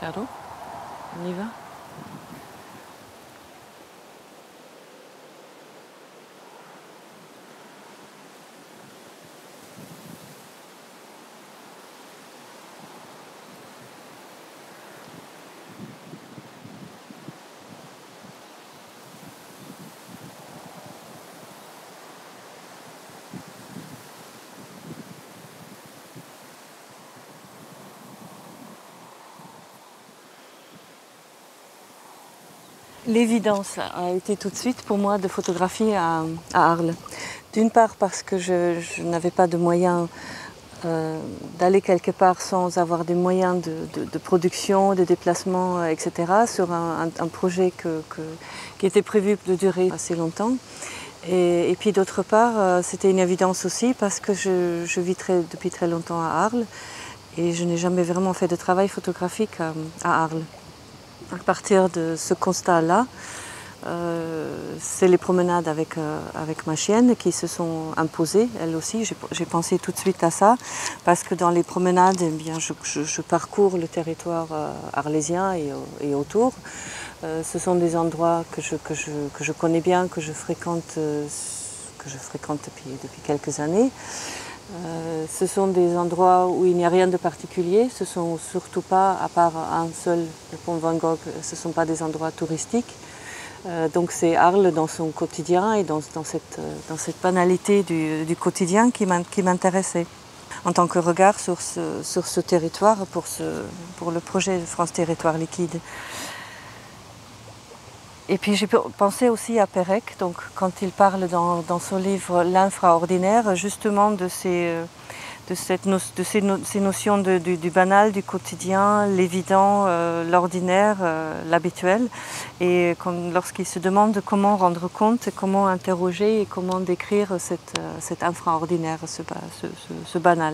Ciao, on y va? L'évidence a été tout de suite pour moi de photographier à Arles. D'une part parce que je n'avais pas de moyens d'aller quelque part sans avoir des moyens de production, de déplacement, etc. sur un projet qui était prévu de durer assez longtemps. Et puis d'autre part, c'était une évidence aussi parce que je vis depuis très longtemps à Arles et je n'ai jamais vraiment fait de travail photographique à Arles. À partir de ce constat-là, c'est les promenades avec ma chienne qui se sont imposées, elles aussi. J'ai pensé tout de suite à ça, parce que dans les promenades, eh bien, je parcours le territoire arlésien et autour. Ce sont des endroits que je connais bien, que je fréquente depuis quelques années. Ce sont des endroits où il n'y a rien de particulier, ce sont surtout pas, à part un seul, le pont Van Gogh, ce ne sont pas des endroits touristiques. Donc c'est Arles dans son quotidien et dans cette banalité du quotidien qui m'intéressait. En tant que regard sur ce territoire pour le projet de France Territoire Liquide. Et puis j'ai pensé aussi à Pérec, donc quand il parle dans son livre L'infraordinaire, justement de ces notions du banal, du quotidien, l'évident, l'ordinaire, l'habituel. Et lorsqu'il se demande comment rendre compte, comment interroger et comment décrire cet infraordinaire, ce banal.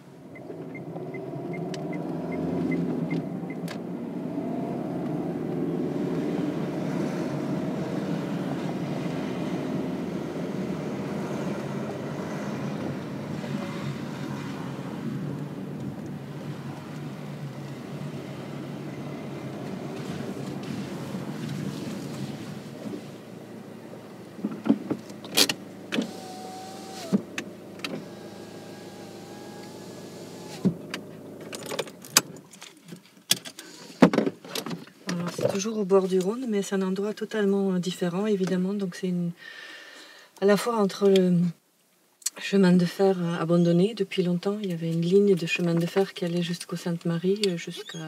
C'est toujours au bord du Rhône, mais c'est un endroit totalement différent, évidemment. Donc c'est à la fois entre le chemin de fer abandonné depuis longtemps. Il y avait une ligne de chemin de fer qui allait jusqu'au Sainte-Marie, jusqu'à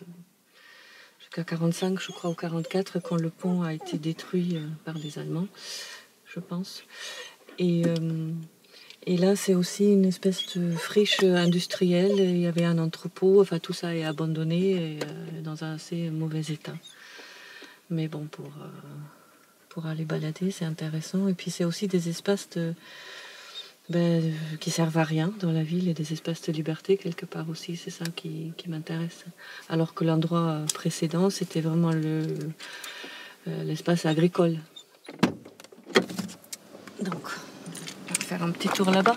45, je crois, ou 44, quand le pont a été détruit par les Allemands, je pense. Et là, c'est aussi une espèce de friche industrielle. Il y avait un entrepôt, enfin tout ça est abandonné et dans un assez mauvais état. Mais bon, pour aller balader, c'est intéressant. Et puis c'est aussi des espaces qui servent à rien dans la ville et des espaces de liberté quelque part aussi. C'est ça qui m'intéresse. Alors que l'endroit précédent, c'était vraiment l'espace agricole. Donc, on va faire un petit tour là-bas.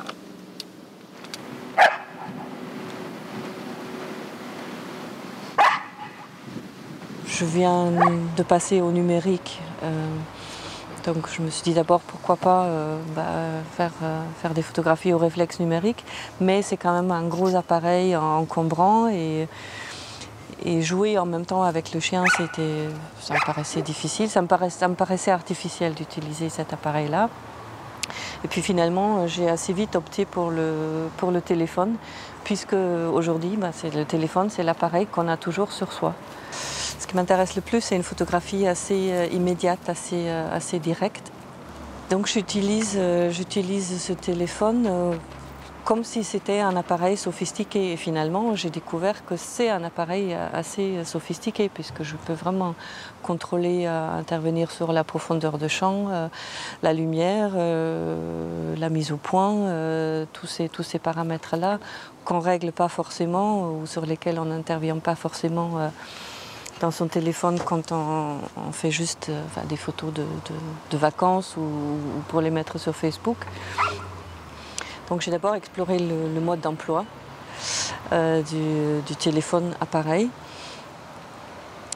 Je viens de passer au numérique. Donc je me suis dit d'abord pourquoi pas faire des photographies au réflexe numérique, mais c'est quand même un gros appareil encombrant et jouer en même temps avec le chien, ça me paraissait difficile, ça me paraissait artificiel d'utiliser cet appareil-là. Et puis finalement, j'ai assez vite opté pour le téléphone, puisque aujourd'hui, le téléphone, c'est l'appareil qu'on a toujours sur soi. Ce qui m'intéresse le plus, c'est une photographie assez immédiate, assez directe. Donc j'utilise ce téléphone comme si c'était un appareil sophistiqué. Et finalement, j'ai découvert que c'est un appareil assez sophistiqué, puisque je peux vraiment contrôler, intervenir sur la profondeur de champ, la lumière, la mise au point, tous ces paramètres-là qu'on ne règle pas forcément ou sur lesquels on n'intervient pas forcément dans son téléphone quand on fait juste des photos de vacances ou pour les mettre sur Facebook. Donc j'ai d'abord exploré le mode d'emploi du téléphone appareil.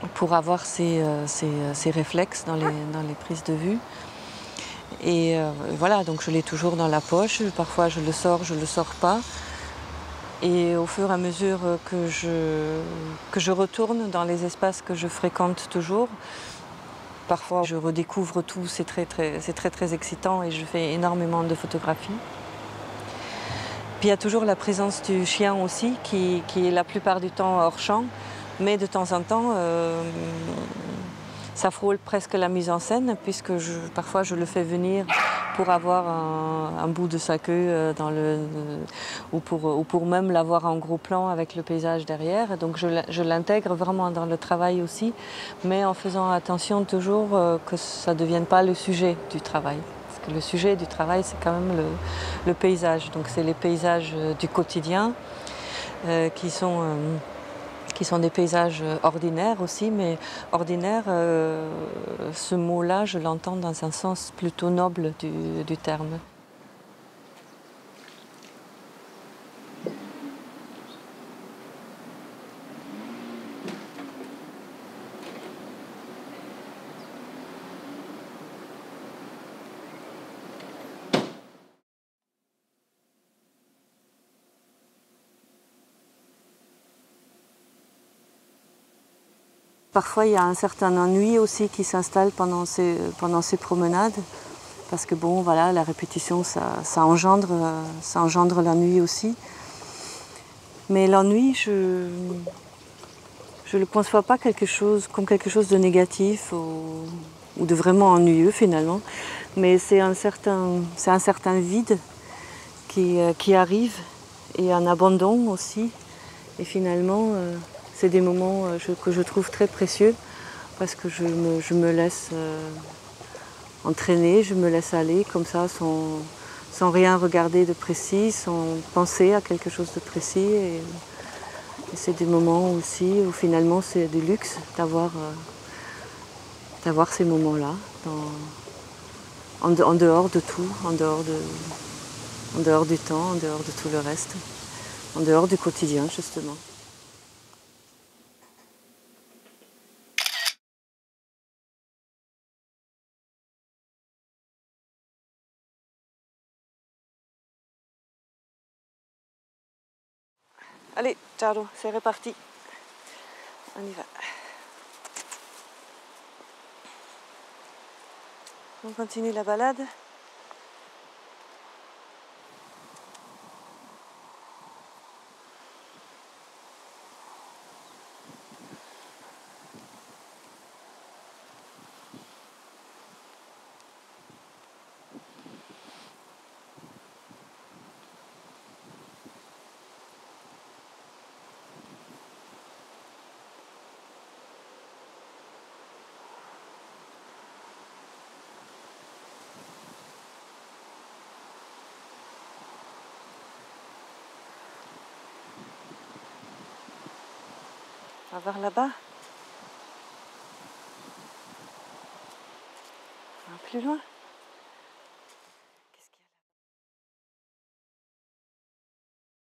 pour avoir ces réflexes dans les prises de vue. Et voilà, donc je l'ai toujours dans la poche. Parfois je le sors pas. Et au fur et à mesure que je retourne dans les espaces que je fréquente toujours, parfois je redécouvre tout, c'est très excitant et je fais énormément de photographies. Puis il y a toujours la présence du chien aussi qui est la plupart du temps hors champ, mais de temps en temps ça frôle presque la mise en scène puisque parfois je le fais venir pour avoir un bout de sa queue ou pour même l'avoir en gros plan avec le paysage derrière. Donc je l'intègre vraiment dans le travail aussi, mais en faisant attention toujours que ça ne devienne pas le sujet du travail. Parce que le sujet du travail, c'est quand même le paysage. Donc c'est les paysages du quotidien qui sont des paysages ordinaires aussi, mais ordinaire, ce mot-là, je l'entends dans un sens plutôt noble du terme. Parfois, il y a un certain ennui aussi qui s'installe pendant ces promenades. Parce que bon, voilà, la répétition, ça engendre l'ennui aussi. Mais l'ennui, je ne le conçois pas comme quelque chose de négatif ou de vraiment ennuyeux finalement. Mais c'est un certain vide qui arrive et un abandon aussi. Et finalement, c'est des moments que je trouve très précieux parce que je me laisse entraîner, je me laisse aller comme ça sans rien regarder de précis, sans penser à quelque chose de précis. Et c'est des moments aussi où finalement c'est du luxe d'avoir ces moments-là, en dehors de tout, en dehors du temps, en dehors de tout le reste, en dehors du quotidien justement. Allez, ciao, c'est reparti. On y va. On continue la balade. On va voir là-bas. Un peu plus loin.